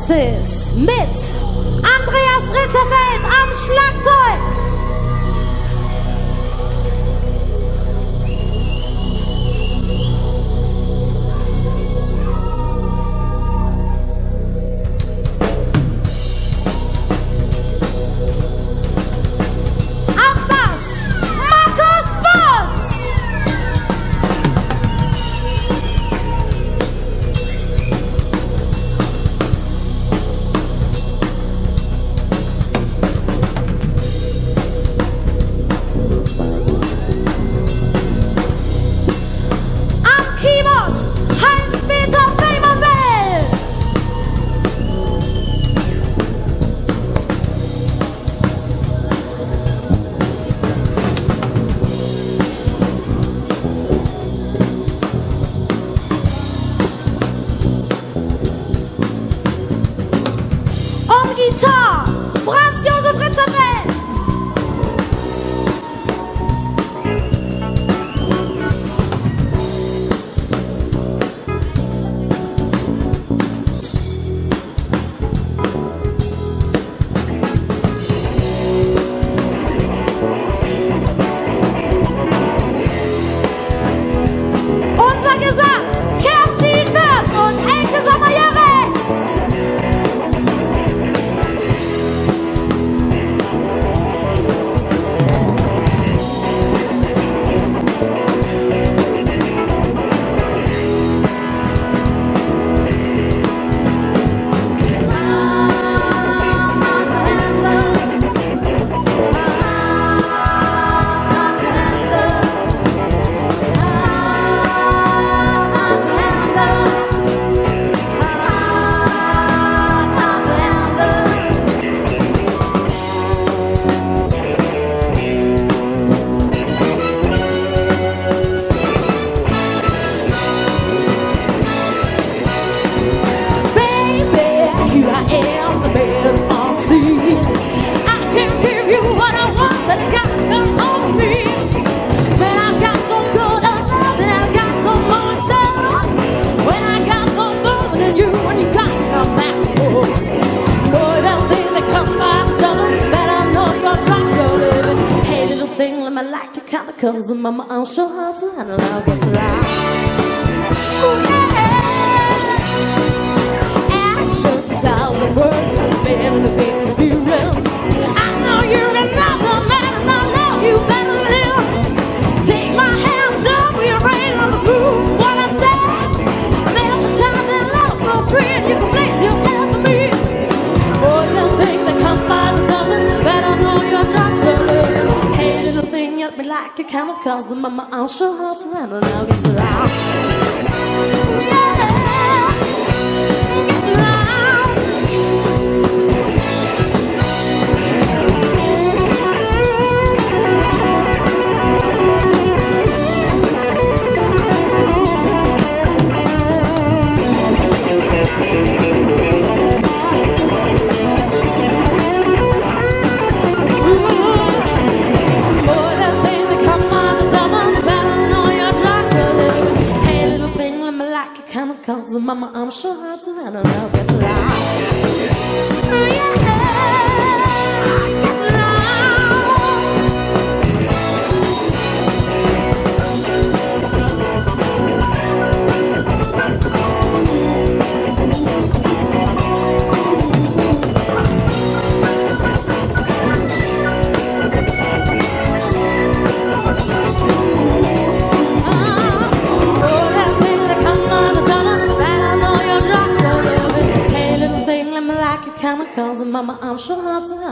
Benefiz mit Andreas Ritzerfeld am Schlagzeug. Am Bass Markus Butz. Gitarre, Franz-Josef Ritzerfeld. Unser Gesang, Kerstin, Wirtz und Elke, Sommer-Jöris. Cause mama, I'll show how to handle how it gets around. Ooh, yeah. Actions tell the words have been in a big experience. I know you're another man and I love you better than him. Take my hand, don't be afraid of the proof what I said. Never time that love for free and you can place your hand for me. Boys and things that come by the dozen, better know your drops of love. Hey, little thing, help me like a camel, cause mama, I'll show how to handle now gets around. Yeah, gets around. Cause mama, I'm sure how to handle now gets around. Yeah, gets around. Cause mama, I'm sure how to